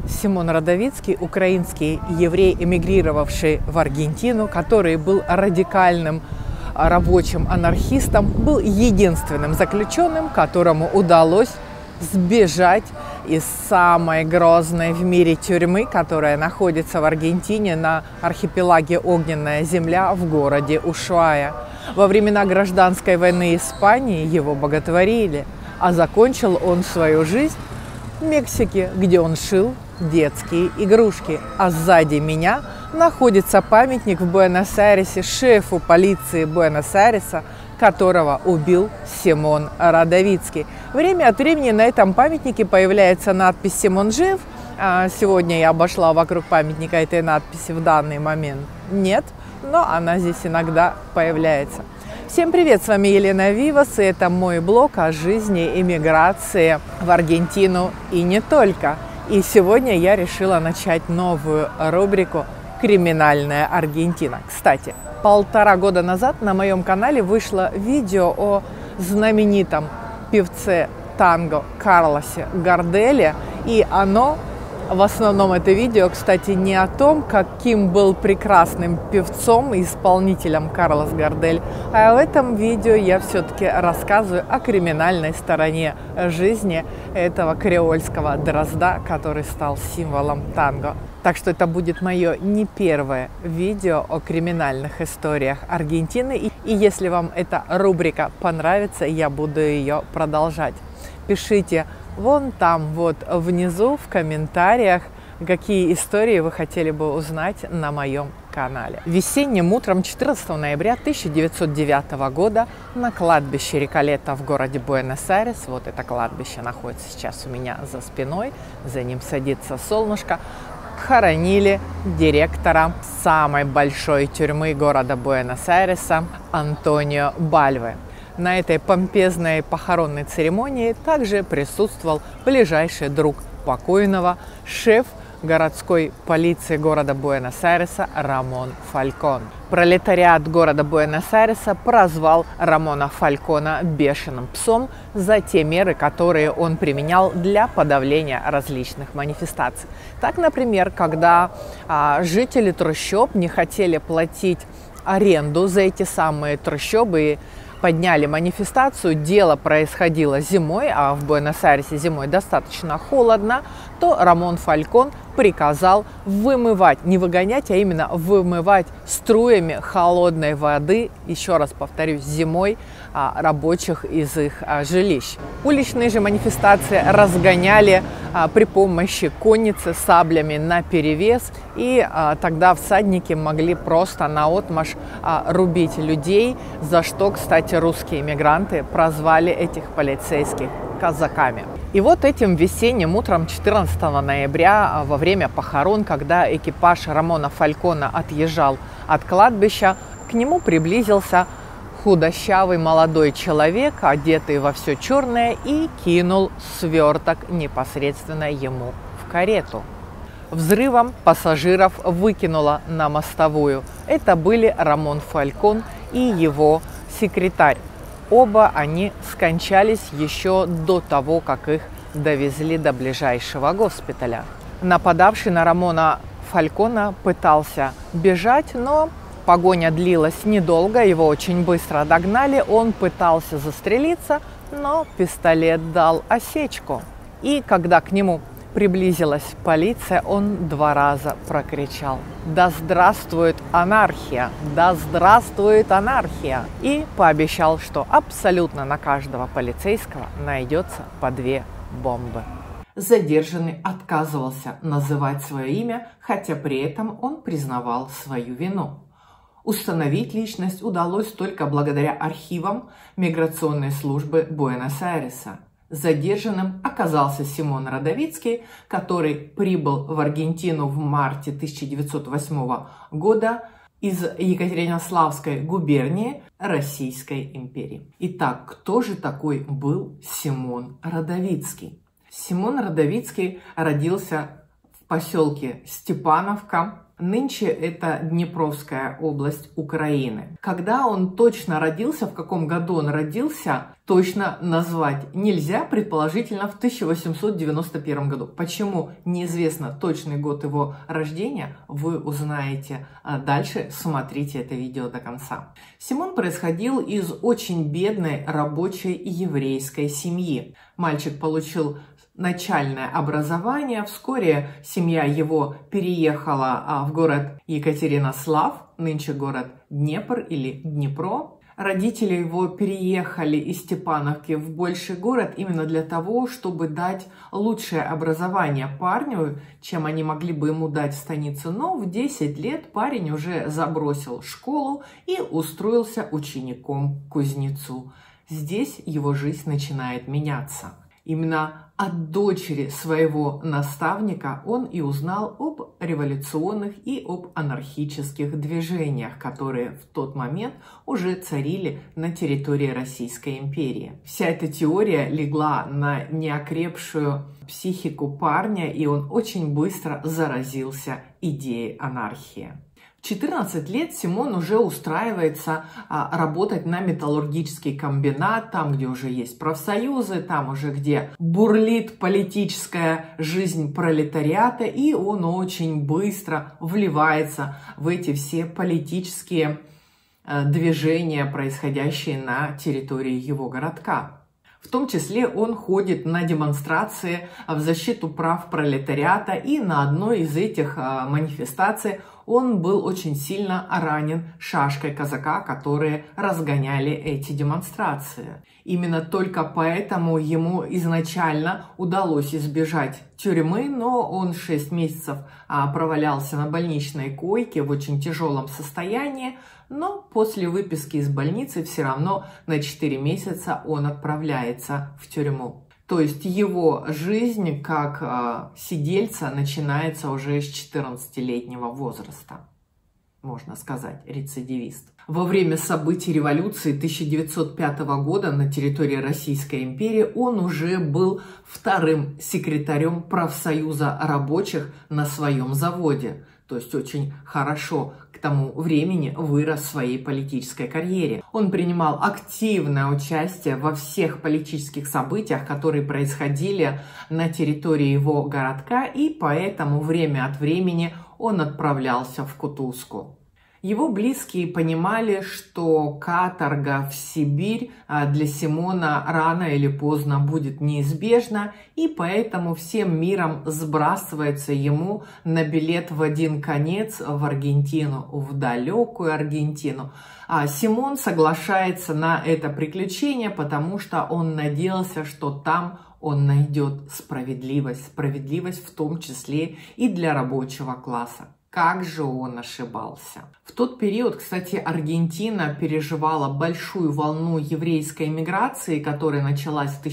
Симон Радовицкий – украинский еврей, эмигрировавший в Аргентину, который был радикальным рабочим анархистом, был единственным заключенным, которому удалось сбежать из самой грозной в мире тюрьмы, которая находится в Аргентине на архипелаге Огненная земля в городе Ушуая. Во времена гражданской войны Испании его боготворили, а закончил он свою жизнь в Мексике, где он шил детские игрушки. А сзади меня находится памятник в Буэнос-Айресе шефу полиции Буэнос-Айреса, которого убил Симон Радовицкий. Время от времени на этом памятнике появляется надпись «Симон жив». Сегодня я обошла вокруг памятника этой надписи в данный момент. Нет, но она здесь иногда появляется. Всем привет, с вами Елена Вивас, и это мой блог о жизни эмиграции в Аргентину и не только. И сегодня я решила начать новую рубрику «Криминальная Аргентина». Кстати, 1,5 года назад на моем канале вышло видео о знаменитом певце танго Карлосе Гарделе, и оно, в основном это видео, кстати, не о том, каким был прекрасным певцом и исполнителем Карлос Гардель, а в этом видео я все-таки рассказываю о криминальной стороне жизни этого креольского дрозда, который стал символом танго. Так что это будет мое не первое видео о криминальных историях Аргентины. И если вам эта рубрика понравится, я буду ее продолжать. Пишите вон там вот внизу в комментариях, какие истории вы хотели бы узнать на моем канале. Весенним утром 14 ноября 1909 года на кладбище Реколета в городе Буэнос-Айрес, вот это кладбище находится сейчас у меня за спиной, за ним садится солнышко, хоронили директора самой большой тюрьмы города Буэнос-Айреса Антонио Бальве. На этой помпезной похоронной церемонии также присутствовал ближайший друг покойного, шеф городской полиции города Буэнос-Айреса Рамон Фалькон. Пролетариат города Буэнос-Айреса прозвал Рамона Фалькона бешеным псом за те меры, которые он применял для подавления различных манифестаций. Так, например, когда жители трущоб не хотели платить аренду за эти самые трущобы и подняли манифестацию, дело происходило зимой, а в Буэнос-Айресе зимой достаточно холодно, то Рамон Фалькон приказал вымывать, не выгонять, а именно вымывать струями холодной воды, еще раз повторюсь, зимой рабочих из их жилищ. Уличные же манифестации разгоняли при помощи конницы саблями наперевес, и тогда всадники могли просто наотмашь рубить людей, за что, кстати, русские мигранты прозвали этих полицейских казаками. И вот этим весенним утром 14 ноября во время похорон, когда экипаж Рамона Фалькона отъезжал от кладбища, к нему приблизился худощавый молодой человек, одетый во все черное, и кинул сверток непосредственно ему в карету. Взрывом пассажиров выкинуло на мостовую. Это были Рамон Фалькон и его секретарь. Оба они скончались еще до того, как их довезли до ближайшего госпиталя. Нападавший на Рамона Фалькона пытался бежать, но погоня длилась недолго, его очень быстро догнали. Он пытался застрелиться, но пистолет дал осечку. И когда к нему приблизилась полиция, он 2 раза прокричал: «Да здравствует анархия! Да здравствует анархия!» И пообещал, что абсолютно на каждого полицейского найдется по 2 бомбы. Задержанный отказывался называть свое имя, хотя при этом он признавал свою вину. Установить личность удалось только благодаря архивам миграционной службы Буэнос-Айреса. Задержанным оказался Симон Радовицкий, который прибыл в Аргентину в марте 1908 года из Екатеринославской губернии Российской империи. Итак, кто же такой был Симон Радовицкий? Симон Радовицкий родился в поселке Степановка Нынче это Днепровская область Украины. Когда он точно родился, в каком году он родился, точно назвать нельзя, предположительно в 1891 году. Почему неизвестно точный год его рождения, вы узнаете дальше, смотрите это видео до конца. Симон происходил из очень бедной рабочей еврейской семьи. Мальчик получил начальное образование. Вскоре семья его переехала в город Екатеринослав, нынче город Днепр или Днепро. Родители его переехали из Степановки в больший город именно для того, чтобы дать лучшее образование парню, чем они могли бы ему дать в станице. Но в 10 лет парень уже забросил школу и устроился учеником к кузнецу. Здесь его жизнь начинает меняться. Именно от дочери своего наставника он и узнал об революционных и об анархических движениях, которые в тот момент уже царили на территории Российской империи. Вся эта теория легла на неокрепшую психику парня, и он очень быстро заразился идеей анархии. В 14 лет Симон уже устраивается работать на металлургический комбинат, там, где уже есть профсоюзы, там уже, где бурлит политическая жизнь пролетариата, и он очень быстро вливается в эти все политические движения, происходящие на территории его городка. В том числе он ходит на демонстрации в защиту прав пролетариата, и на одной из этих манифестаций он был очень сильно ранен шашкой казака, которые разгоняли эти демонстрации. Именно только поэтому ему изначально удалось избежать тюрьмы, но он 6 месяцев провалялся на больничной койке в очень тяжелом состоянии, но после выписки из больницы все равно на 4 месяца он отправляется в тюрьму. То есть его жизнь как сидельца начинается уже с 14-летнего возраста, можно сказать, рецидивист. Во время событий революции 1905 года на территории Российской империи он уже был вторым секретарем профсоюза рабочих на своем заводе. То есть очень хорошо к тому времени вырос в своей политической карьере. Он принимал активное участие во всех политических событиях, которые происходили на территории его городка, и поэтому время от времени он отправлялся в кутузку. Его близкие понимали, что каторга в Сибирь для Симона рано или поздно будет неизбежна, и поэтому всем миром сбрасывается ему на билет в один конец в Аргентину, в далекую Аргентину. Симон соглашается на это приключение, потому что он надеялся, что там он найдет справедливость, справедливость в том числе и для рабочего класса. Как же он ошибался. В тот период, кстати, Аргентина переживала большую волну еврейской эмиграции, которая началась в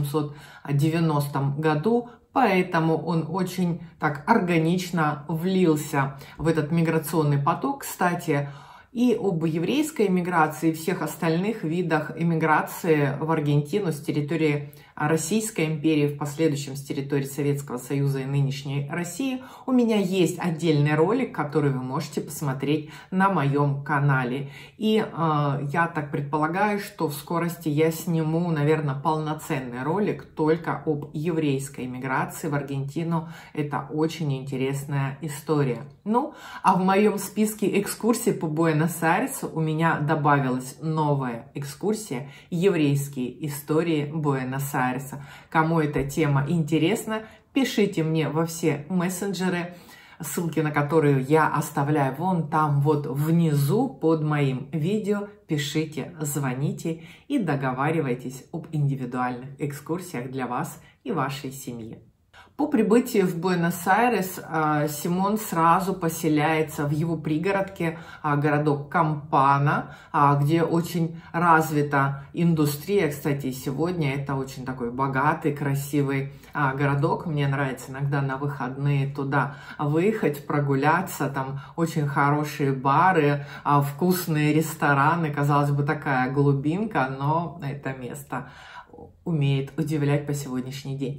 1890 году, поэтому он очень так органично влился в этот миграционный поток. Кстати, и об еврейской эмиграции, и всех остальных видах эмиграции в Аргентину с территории Российской империи, в последующем с территории Советского Союза и нынешней России, у меня есть отдельный ролик, который вы можете посмотреть на моем канале. И я так предполагаю, что в скорости я сниму, наверное, полноценный ролик только об еврейской эмиграции в Аргентину. Это очень интересная история. Ну, а в моем списке экскурсий по Буэнос-Айресу у меня добавилась новая экскурсия «Еврейские истории Буэнос-Айреса». Кому эта тема интересна, пишите мне во все мессенджеры, ссылки на которые я оставляю вон там вот внизу под моим видео. Пишите, звоните и договаривайтесь об индивидуальных экскурсиях для вас и вашей семьи. По прибытии в Буэнос-Айрес Симон сразу поселяется в его пригородке, городок Кампана, где очень развита индустрия. Кстати, сегодня это очень такой богатый, красивый городок. Мне нравится иногда на выходные туда выехать, прогуляться. Там очень хорошие бары, вкусные рестораны. Казалось бы, такая глубинка, но это место умеет удивлять по сегодняшний день.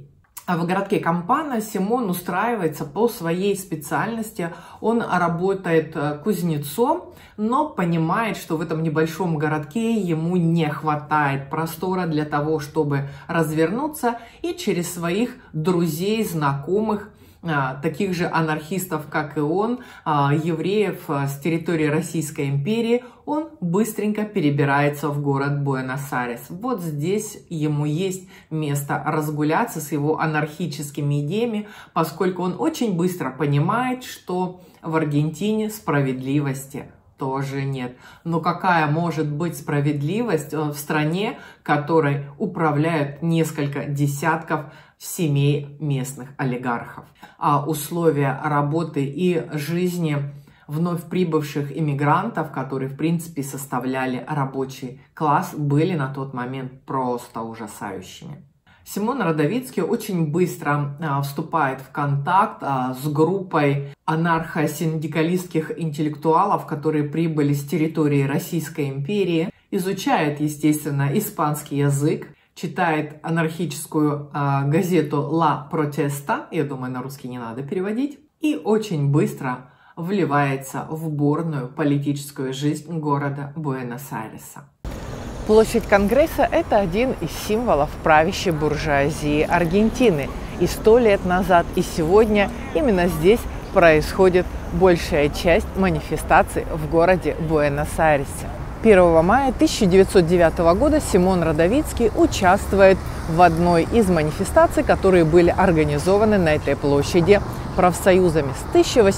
В городке Кампана Симон устраивается по своей специальности. Он работает кузнецом, но понимает, что в этом небольшом городке ему не хватает простора для того, чтобы развернуться, и через своих друзей, знакомых, таких же анархистов, как и он, евреев с территории Российской империи, он быстренько перебирается в город Буэнос-Айрес. Вот здесь ему есть место разгуляться с его анархическими идеями, поскольку он очень быстро понимает, что в Аргентине справедливости тоже нет. Но какая может быть справедливость в стране, которой управляют несколько десятков семей местных олигархов? А условия работы и жизни вновь прибывших иммигрантов, которые в принципе составляли рабочий класс, были на тот момент просто ужасающими. Симон Радовицкий очень быстро вступает в контакт с группой анархо-синдикалистских интеллектуалов, которые прибыли с территории Российской империи, изучает, естественно, испанский язык, читает анархическую газету «Ла Протеста», я думаю, на русский не надо переводить, и очень быстро вливается в бурную политическую жизнь города Буэнос-Айреса. Площадь Конгресса – это один из символов правящей буржуазии Аргентины. И 100 лет назад, и сегодня именно здесь происходит большая часть манифестаций в городе Буэнос-Айресе. 1 мая 1909 года Симон Радовицкий участвует в одной из манифестаций, которые были организованы на этой площади профсоюзами. С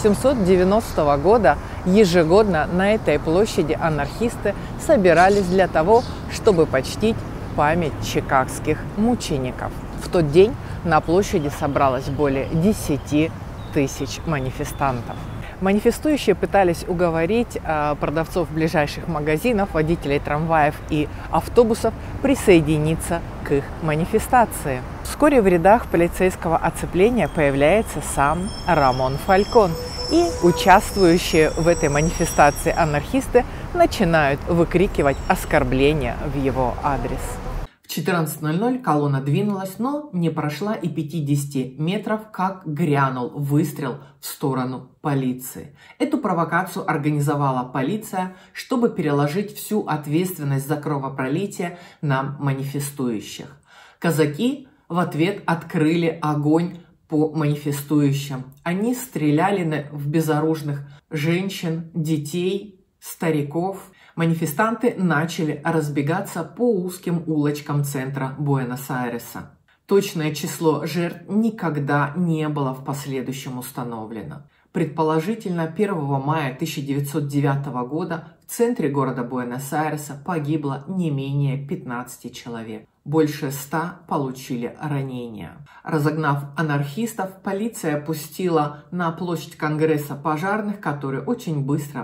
1890 года ежегодно на этой площади анархисты собирались для того, чтобы почтить память чикагских мучеников. В тот день на площади собралось более 10 тысяч манифестантов. Манифестующие пытались уговорить продавцов ближайших магазинов, водителей трамваев и автобусов присоединиться к их манифестации. Вскоре в рядах полицейского оцепления появляется сам Рамон Фалькон, и участвующие в этой манифестации анархисты начинают выкрикивать оскорбления в его адрес. В 14:00 колонна двинулась, но не прошла и 50 метров, как грянул выстрел в сторону полиции. Эту провокацию организовала полиция, чтобы переложить всю ответственность за кровопролитие на манифестующих. Казаки в ответ открыли огонь по манифестующим. Они стреляли в безоружных женщин, детей, стариков. Манифестанты начали разбегаться по узким улочкам центра Буэнос-Айреса. Точное число жертв никогда не было в последующем установлено. Предположительно, 1 мая 1909 года в центре города Буэнос-Айреса погибло не менее 15 человек. Больше 100 получили ранения. Разогнав анархистов, полиция пустила на площадь Конгресса пожарных, которые очень быстро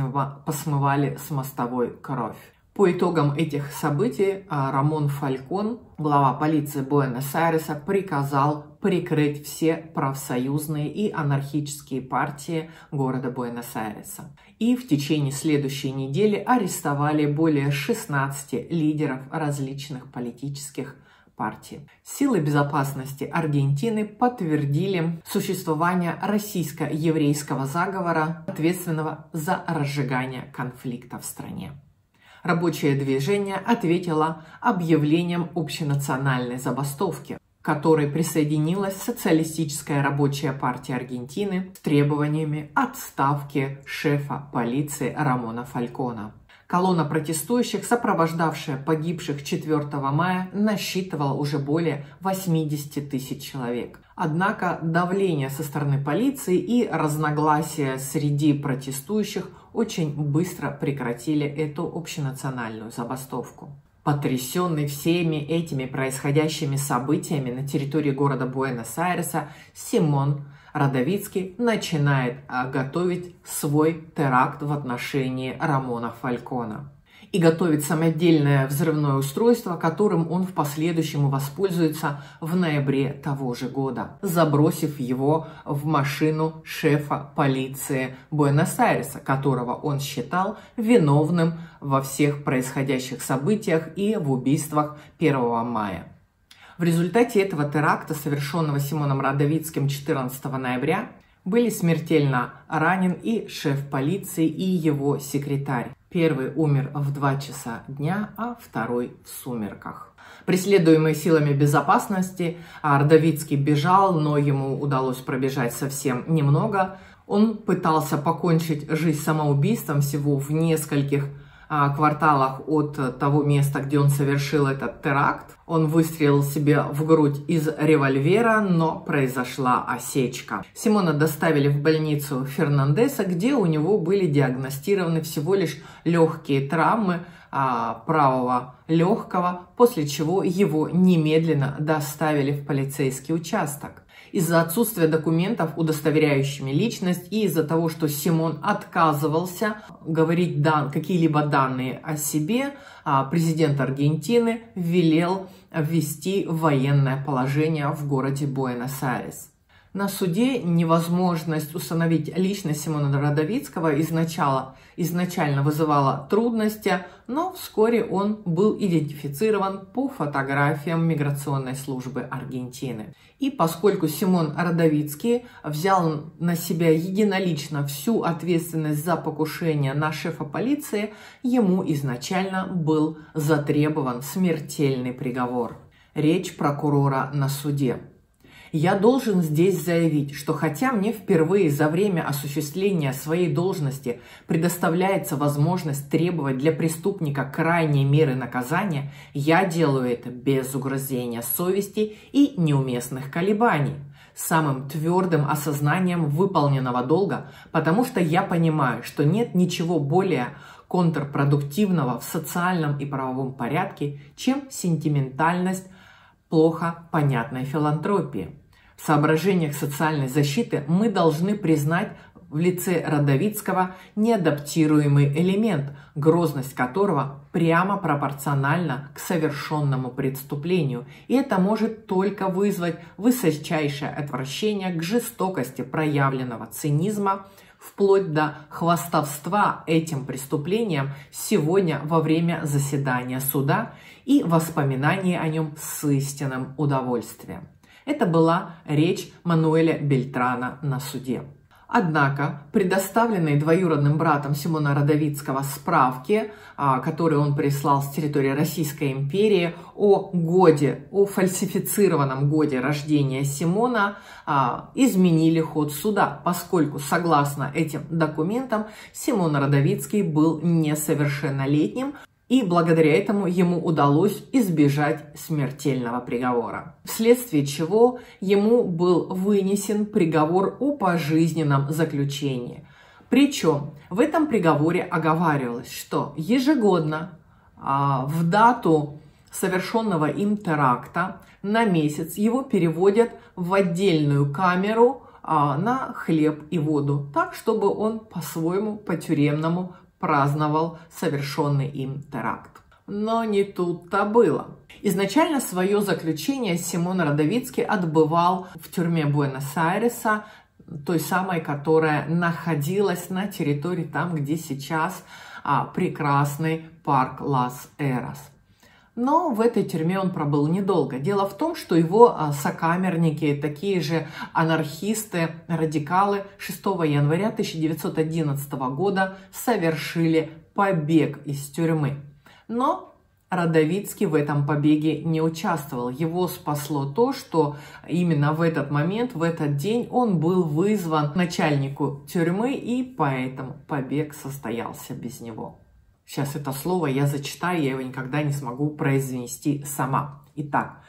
посмывали с мостовой кровь. По итогам этих событий Рамон Фалькон, глава полиции Буэнос-Айреса, приказал прикрыть все профсоюзные и анархические партии города Буэнос-Айреса. И в течение следующей недели арестовали более 16 лидеров различных политических партий. Силы безопасности Аргентины подтвердили существование российско-еврейского заговора, ответственного за разжигание конфликта в стране. Рабочее движение ответило объявлением общенациональной забастовки, к которой присоединилась Социалистическая рабочая партия Аргентины с требованиями отставки шефа полиции Рамона Фалькона. Колонна протестующих, сопровождавшая погибших 4 мая, насчитывала уже более 80 тысяч человек. Однако давление со стороны полиции и разногласия среди протестующих очень быстро прекратили эту общенациональную забастовку. Потрясенный всеми этими происходящими событиями на территории города Буэнос-Айреса, Симон Радовицкий начинает готовить свой теракт в отношении Рамона Фалькона. И готовит самодельное взрывное устройство, которым он в последующем воспользуется в ноябре того же года, забросив его в машину шефа полиции Буэнос-Айреса, которого он считал виновным во всех происходящих событиях и в убийствах 1 мая. В результате этого теракта, совершенного Симоном Радовицким 14 ноября, были смертельно ранен и шеф полиции, и его секретарь. Первый умер в 2 часа дня, а второй в сумерках. Преследуемый силами безопасности, Радовицкий бежал, но ему удалось пробежать совсем немного. Он пытался покончить жизнь самоубийством всего в нескольких кварталах от того места, где он совершил этот теракт. Он выстрелил себе в грудь из револьвера, но произошла осечка. Симона доставили в больницу Фернандеса, где у него были диагностированы всего лишь легкие травмы правого легкого, после чего его немедленно доставили в полицейский участок. Из-за отсутствия документов, удостоверяющими личность, и из-за того, что Симон отказывался говорить какие-либо данные о себе, президент Аргентины велел ввести военное положение в городе Буэнос-Айрес. На суде невозможность установить личность Симона Радовицкого изначально вызывала трудности, но вскоре он был идентифицирован по фотографиям миграционной службы Аргентины. И поскольку Симон Радовицкий взял на себя единолично всю ответственность за покушение на шефа полиции, ему изначально был затребован смертельный приговор. Речь прокурора на суде. Я должен здесь заявить, что хотя мне впервые за время осуществления своей должности предоставляется возможность требовать для преступника крайней меры наказания, я делаю это без угрызения совести и неуместных колебаний, самым твердым осознанием выполненного долга, потому что я понимаю, что нет ничего более контрпродуктивного в социальном и правовом порядке, чем сентиментальность плохо понятной филантропии. В соображениях социальной защиты мы должны признать в лице Радовицкого неадаптируемый элемент, грозность которого прямо пропорциональна к совершенному преступлению, и это может только вызвать высочайшее отвращение к жестокости проявленного цинизма, вплоть до хвастовства этим преступлением сегодня во время заседания суда и воспоминаний о нем с истинным удовольствием. Это была речь Мануэля Бельтрана на суде. Однако предоставленные двоюродным братом Симона Радовицкого справки, которые он прислал с территории Российской империи о фальсифицированном годе рождения Симона, изменили ход суда, поскольку, согласно этим документам, Симон Радовицкий был несовершеннолетним, и благодаря этому ему удалось избежать смертельного приговора, вследствие чего ему был вынесен приговор о пожизненном заключении. Причем в этом приговоре оговаривалось, что ежегодно в дату совершенного им теракта на месяц его переводят в отдельную камеру на хлеб и воду, так, чтобы он по-своему, по-тюремному праздновал совершенный им теракт. Но не тут-то было. Изначально свое заключение Симон Радовицкий отбывал в тюрьме Буэнос-Айреса, той самой, которая находилась на территории там, где сейчас прекрасный парк Лас-Эрос. Но в этой тюрьме он пробыл недолго. Дело в том, что его сокамерники, такие же анархисты, радикалы, 6 января 1911 года совершили побег из тюрьмы. Но Радовицкий в этом побеге не участвовал. Его спасло то, что именно в этот момент, в этот день он был вызван к начальнику тюрьмы, и поэтому побег состоялся без него. Сейчас это слово я зачитаю, я его никогда не смогу произнести сама. Итак,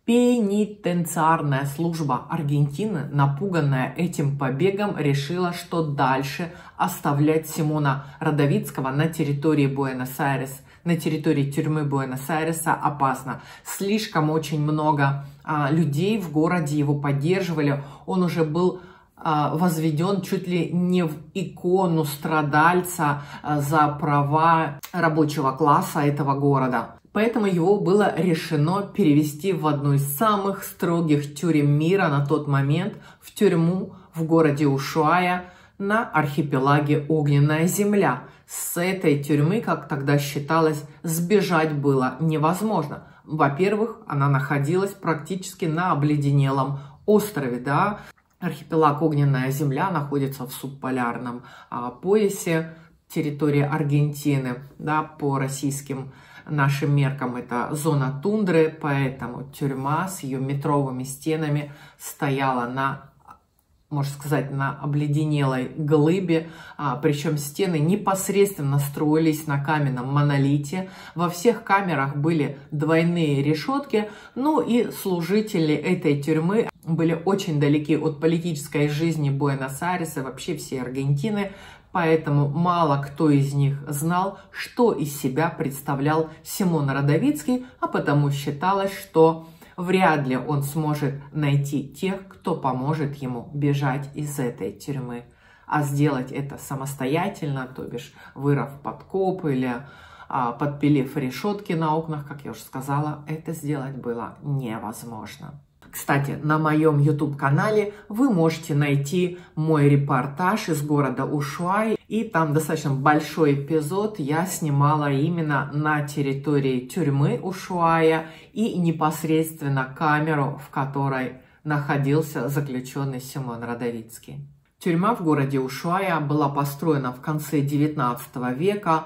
пенитенциарная служба Аргентины, напуганная этим побегом, решила, что дальше оставлять Симона Радовицкого на территории Буэнос-Айрес, на территории тюрьмы Буэнос-Айреса опасно. Слишком очень много людей в городе его поддерживали. Он уже был возведен чуть ли не в икону страдальца за права рабочего класса этого города. Поэтому его было решено перевести в одну из самых строгих тюрем мира на тот момент, в тюрьму в городе Ушуая на архипелаге Огненная Земля. С этой тюрьмы, как тогда считалось, сбежать было невозможно. Во-первых, она находилась практически на обледенелом острове, да. Архипелаг Огненная Земля находится в субполярном поясе территории Аргентины, да, по российским нашим меркам это зона тундры, поэтому тюрьма с ее метровыми стенами стояла на, можно сказать, на обледенелой глыбе, причем стены непосредственно строились на каменном монолите. Во всех камерах были двойные решетки, ну и служители этой тюрьмы были очень далеки от политической жизни Буэнос-Айреса, вообще всей Аргентины, поэтому мало кто из них знал, что из себя представлял Симон Радовицкий, а потому считалось, что вряд ли он сможет найти тех, кто поможет ему бежать из этой тюрьмы. А сделать это самостоятельно, то бишь вырыв подкоп или подпилив решетки на окнах, как я уже сказала, это сделать было невозможно. Кстати, на моем YouTube-канале вы можете найти мой репортаж из города Ушуай, и там достаточно большой эпизод я снимала именно на территории тюрьмы Ушуая и непосредственно камеру, в которой находился заключенный Симон Радовицкий. Тюрьма в городе Ушуая была построена в конце 19 века.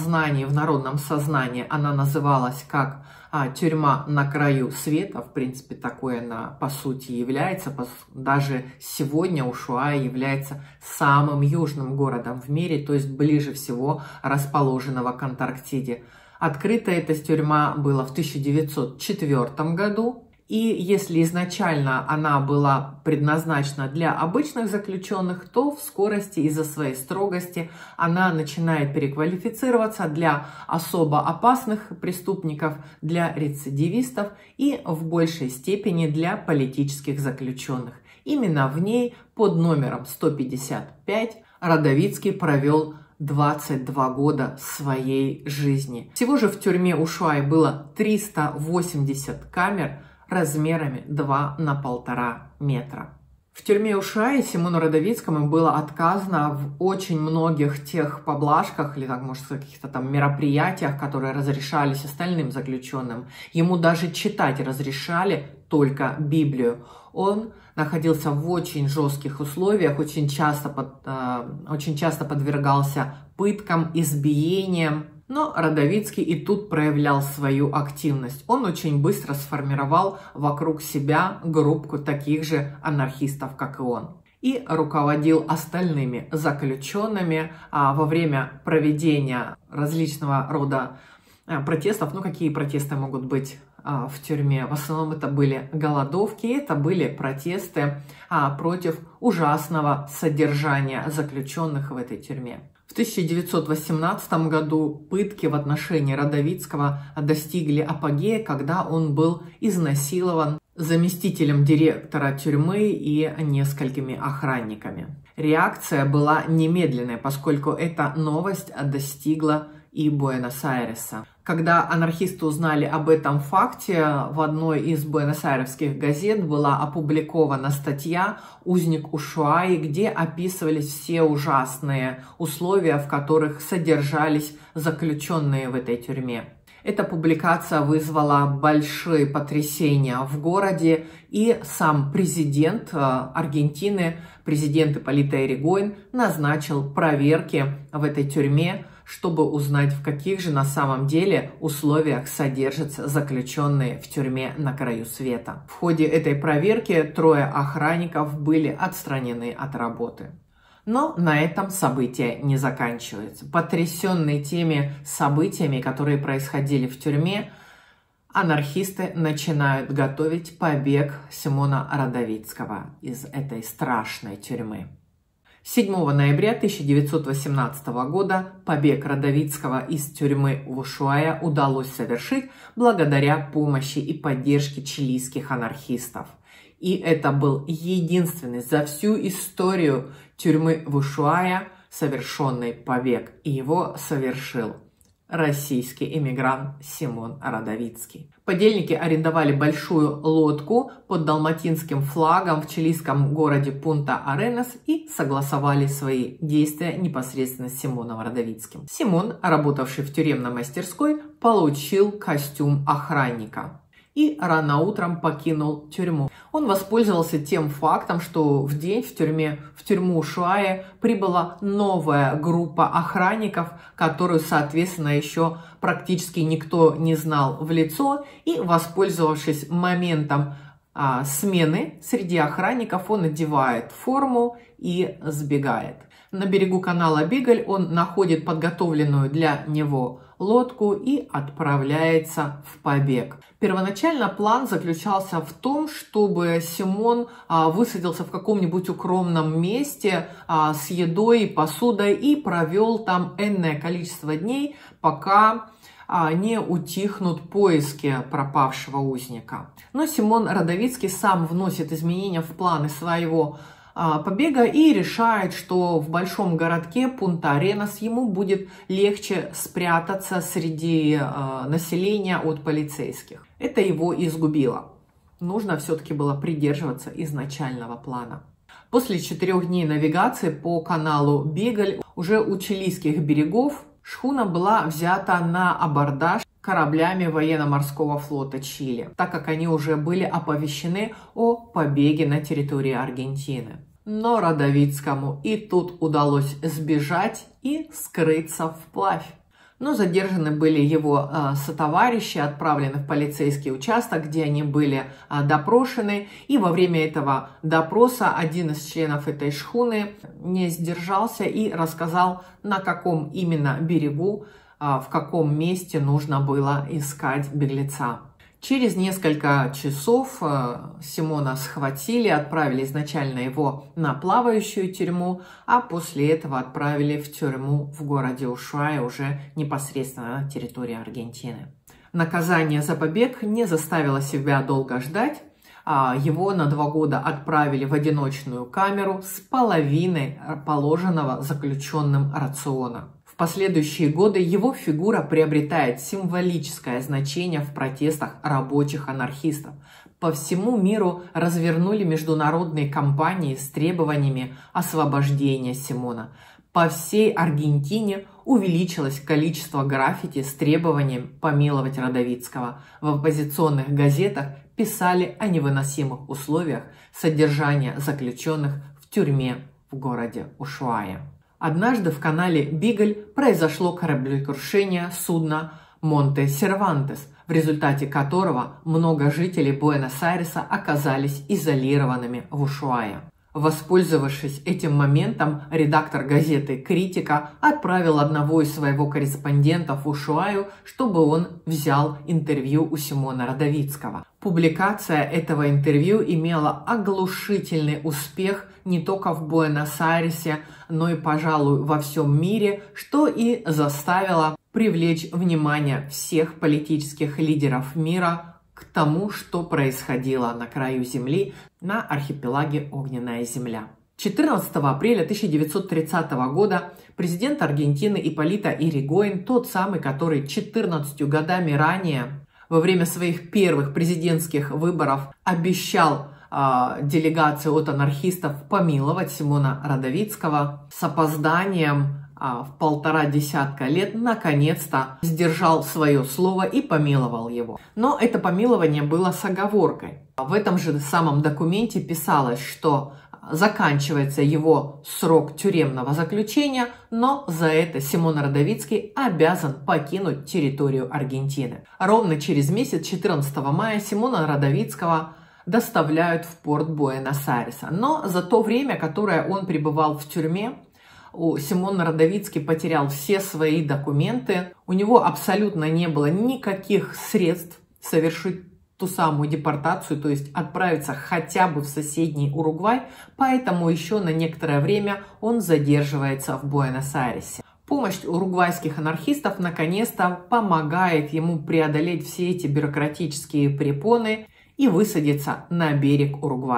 В народном сознании она называлась как тюрьма на краю света. В принципе, такое она по сути является. Даже сегодня Ушуая является самым южным городом в мире, то есть ближе всего расположенного к Антарктиде. Открыта эта тюрьма была в 1904 году. И если изначально она была предназначена для обычных заключенных, то в скорости из-за своей строгости она начинает переквалифицироваться для особо опасных преступников, для рецидивистов и в большей степени для политических заключенных. Именно в ней под номером 155 Радовицкий провел 22 года своей жизни. Всего же в тюрьме Ушуай было 380 камер, размерами 2 на 1,5 метра. В тюрьме Ушуая Симону Радовицкому было отказано в очень многих тех поблажках или, так, может, каких-то там мероприятиях, которые разрешались остальным заключенным. Ему даже читать разрешали только Библию. Он находился в очень жестких условиях, очень часто подвергался пыткам, избиениям. Но Радовицкий и тут проявлял свою активность. Он очень быстро сформировал вокруг себя группку таких же анархистов, как и он. И руководил остальными заключенными во время проведения различного рода протестов. Ну, какие протесты могут быть в тюрьме? В основном это были голодовки, это были протесты против ужасного содержания заключенных в этой тюрьме. В 1918 году пытки в отношении Радовицкого достигли апогея, когда он был изнасилован заместителем директора тюрьмы и несколькими охранниками. Реакция была немедленная, поскольку эта новость достигла и Буэнос-Айреса. Когда анархисты узнали об этом факте, в одной из буэнос-айресских газет была опубликована статья «Узник Ушуаи», где описывались все ужасные условия, в которых содержались заключенные в этой тюрьме. Эта публикация вызвала большие потрясения в городе, и сам президент Аргентины, президент Ипполито Йригойн, назначил проверки в этой тюрьме, чтобы узнать, в каких же на самом деле условиях содержатся заключенные в тюрьме на краю света. В ходе этой проверки 3 охранников были отстранены от работы. Но на этом события не заканчиваются. Потрясенные теми событиями, которые происходили в тюрьме, анархисты начинают готовить побег Симона Радовицкого из этой страшной тюрьмы. 7 ноября 1918 года побег Радовицкого из тюрьмы в Ушуая удалось совершить благодаря помощи и поддержке чилийских анархистов. И это был единственный за всю историю тюрьмы в Ушуая совершенный побег. И его совершил российский эмигрант Симон Радовицкий. Подельники арендовали большую лодку под далматинским флагом в чилийском городе Пунта-Аренас и согласовали свои действия непосредственно с Симоном Радовицким. Симон, работавший в тюремной мастерской, получил костюм охранника и рано утром покинул тюрьму. Он воспользовался тем фактом, что в день в тюрьму Ушуая прибыла новая группа охранников, которую, соответственно, еще практически никто не знал в лицо, и, воспользовавшись моментом смены среди охранников, он надевает форму и сбегает. На берегу канала Бигль он находит подготовленную для него лодку и отправляется в побег. Первоначально план заключался в том, чтобы Симон высадился в каком-нибудь укромном месте с едой и посудой и провел там энное количество дней, пока не утихнут поиски пропавшего узника. Но Симон Радовицкий сам вносит изменения в планы своего побега и решает, что в большом городке Пунта-Аренас ему будет легче спрятаться среди населения от полицейских. Это его изгубило. Нужно все-таки было придерживаться изначального плана. После 4 дней навигации по каналу Бигль уже у чилийских берегов шхуна была взята на абордаж кораблями военно-морского флота Чили, так как они уже были оповещены о побеге на территории Аргентины. Но Радовицкому и тут удалось сбежать и скрыться вплавь. Но задержаны были его сотоварищи, отправлены в полицейский участок, где они были допрошены. И во время этого допроса один из членов этой шхуны не сдержался и рассказал, на каком именно берегу, в каком месте нужно было искать беглеца. Через несколько часов Симона схватили, отправили изначально его на плавающую тюрьму, а после этого отправили в тюрьму в городе Ушуая, уже непосредственно на территории Аргентины. Наказание за побег не заставило себя долго ждать. Его на 2 года отправили в одиночную камеру с половиной положенного заключенным рациона. В последующие годы его фигура приобретает символическое значение в протестах рабочих анархистов. По всему миру развернули международные кампании с требованиями освобождения Симона. По всей Аргентине увеличилось количество граффити с требованием помиловать Радовицкого. В оппозиционных газетах писали о невыносимых условиях содержания заключенных в тюрьме в городе Ушуая. Однажды в канале Бигль произошло кораблекрушение судна Монте-Сервантес, в результате которого много жителей Буэнос-Айреса оказались изолированными в Ушуае. Воспользовавшись этим моментом, редактор газеты «Критика» отправил одного из своего корреспондента в Ушуаю, чтобы он взял интервью у Симона Радовицкого. Публикация этого интервью имела оглушительный успех не только в Буэнос-Айресе, но и, пожалуй, во всем мире, что и заставило привлечь внимание всех политических лидеров мира к тому, что происходило на краю Земли, на архипелаге Огненная Земля. 14 апреля 1930 года президент Аргентины Ипполито Йригоен, тот самый, который 14 годами ранее, во время своих первых президентских выборов, обещал делегации от анархистов помиловать Симона Радовицкого, с опозданием в 1,5 десятка лет наконец-то сдержал свое слово и помиловал его. Но это помилование было с оговоркой. В этом же самом документе писалось, что заканчивается его срок тюремного заключения, но за это Симон Радовицкий обязан покинуть территорию Аргентины. Ровно через месяц, 14 мая, Симона Радовицкого доставляют в порт Буэнос-Айреса. Но за то время, которое он пребывал в тюрьме, Симон Радовицкий потерял все свои документы. У него абсолютно не было никаких средств совершить ту самую депортацию, то есть отправиться хотя бы в соседний Уругвай, поэтому еще на некоторое время он задерживается в Буэнос-Айресе. Помощь уругвайских анархистов наконец-то помогает ему преодолеть все эти бюрократические препоны и высадиться на берег Уругвая.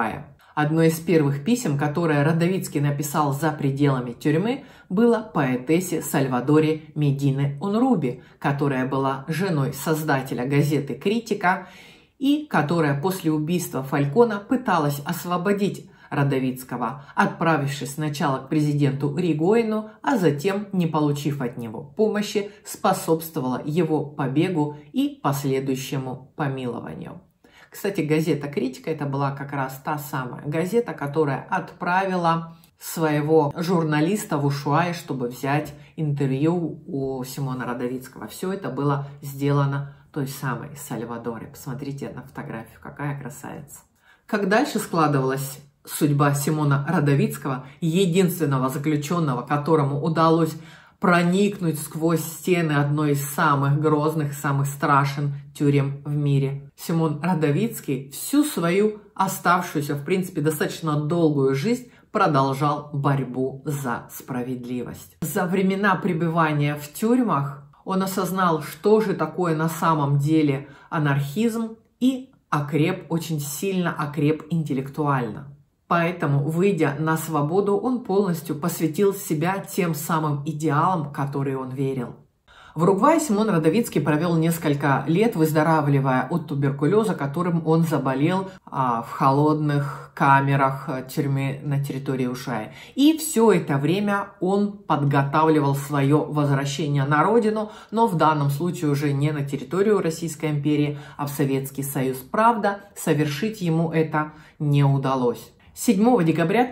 Одно из первых писем, которое Радовицкий написал за пределами тюрьмы, было поэтессе Сальвадоре Медины Унруби, которая была женой создателя газеты «Критика» и которая после убийства Фалькона пыталась освободить Радовицкого, отправившись сначала к президенту Иригоену, а затем, не получив от него помощи, способствовала его побегу и последующему помилованию. Кстати, газета «Критика» это была как раз та самая газета, которая отправила своего журналиста в Ушуай, чтобы взять интервью у Симона Радовицкого. Все это было сделано той самой Сальвадоре. Посмотрите на фотографию, какая красавица. Как дальше складывалась судьба Симона Радовицкого, единственного заключенного, которому удалось проникнуть сквозь стены одной из самых грозных, самых страшных тюрем в мире. Симон Радовицкий всю свою оставшуюся, в принципе, достаточно долгую жизнь продолжал борьбу за справедливость. За времена пребывания в тюрьмах он осознал, что же такое на самом деле анархизм, и очень сильно окреп интеллектуально. Поэтому, выйдя на свободу, он полностью посвятил себя тем самым идеалам, в которые он верил. В Уругвае Симон Радовицкий провел несколько лет, выздоравливая от туберкулеза, которым он заболел в холодных камерах тюрьмы на территории Ушуая. И все это время он подготавливал свое возвращение на родину, но в данном случае уже не на территорию Российской империи, а в Советский Союз. Правда, совершить ему это не удалось. 7 декабря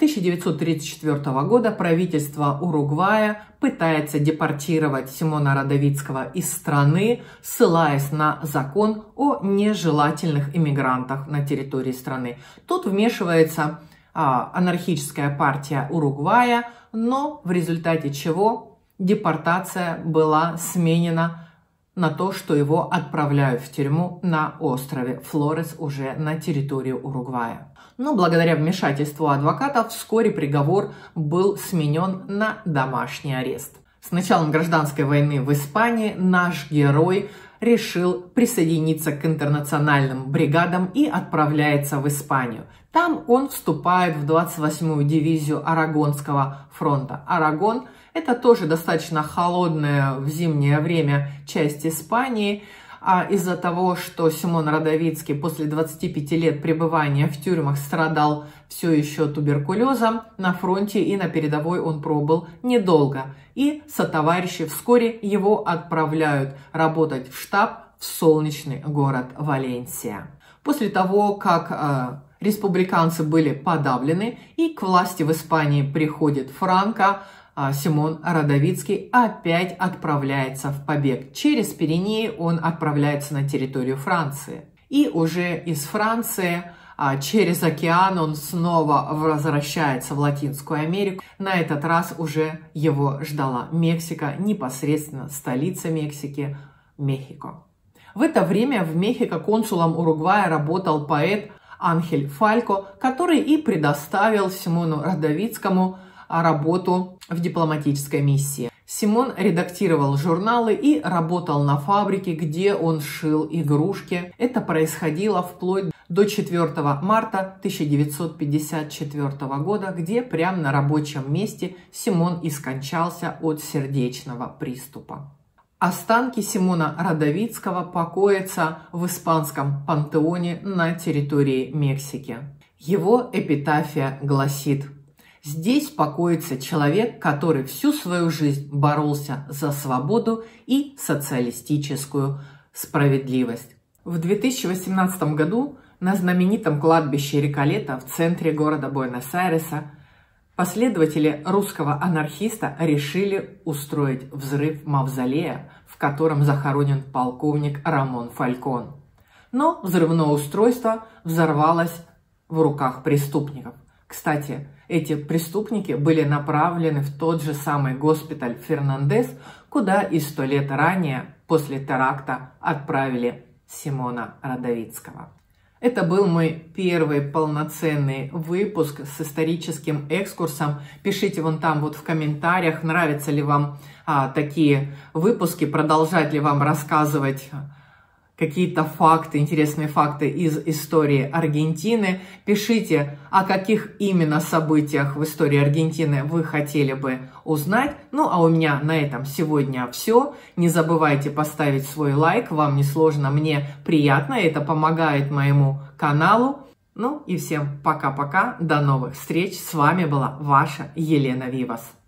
1934 года правительство Уругвая пытается депортировать Симона Радовицкого из страны, ссылаясь на закон о нежелательных иммигрантах на территории страны. Тут вмешивается анархическая партия Уругвая, но в результате чего депортация была сменена на то, что его отправляют в тюрьму на острове Флорес, уже на территорию Уругвая. Но благодаря вмешательству адвокатов вскоре приговор был сменен на домашний арест. С началом гражданской войны в Испании наш герой решил присоединиться к интернациональным бригадам и отправляется в Испанию. Там он вступает в 28-ю дивизию Арагонского фронта. Арагон – это тоже достаточно холодная в зимнее время часть Испании. А из-за того, что Симон Радовицкий после 25 лет пребывания в тюрьмах страдал все еще туберкулезом, на фронте и на передовой он пробыл недолго. И сотоварищи вскоре его отправляют работать в штаб в солнечный город Валенсия. После того, как республиканцы были подавлены и к власти в Испании приходит Франко, Симон Радовицкий опять отправляется в побег. Через Пиренеи он отправляется на территорию Франции. И уже из Франции через океан он снова возвращается в Латинскую Америку. На этот раз уже его ждала Мексика, непосредственно столица Мексики, Мехико. В это время в Мехико консулом Уругвая работал поэт Анхель Фалько, который и предоставил Симону Радовицкому работу в дипломатической миссии. Симон редактировал журналы и работал на фабрике, где он шил игрушки. Это происходило вплоть до 4 марта 1954 года, где прямо на рабочем месте Симон и скончался от сердечного приступа. Останки Симона Радовицкого покоятся в испанском пантеоне на территории Мексики. Его эпитафия гласит: «Здесь покоится человек, который всю свою жизнь боролся за свободу и социалистическую справедливость». В 2018 году на знаменитом кладбище Реколета в центре города Буэнос-Айреса последователи русского анархиста решили устроить взрыв мавзолея, в котором захоронен полковник Рамон Фалькон. Но взрывное устройство взорвалось в руках преступников. Кстати, эти преступники были направлены в тот же самый госпиталь Фернандес, куда и 100 лет ранее, после теракта, отправили Симона Радовицкого. Это был мой первый полноценный выпуск с историческим экскурсом. Пишите вон там вот в комментариях, нравятся ли вам такие выпуски, продолжать ли вам рассказывать какие-то факты, интересные факты из истории Аргентины. Пишите, о каких именно событиях в истории Аргентины вы хотели бы узнать. Ну, а у меня на этом сегодня все. Не забывайте поставить свой лайк, вам не сложно, мне приятно, это помогает моему каналу. Ну и всем пока-пока, до новых встреч. С вами была ваша Елена Вивас.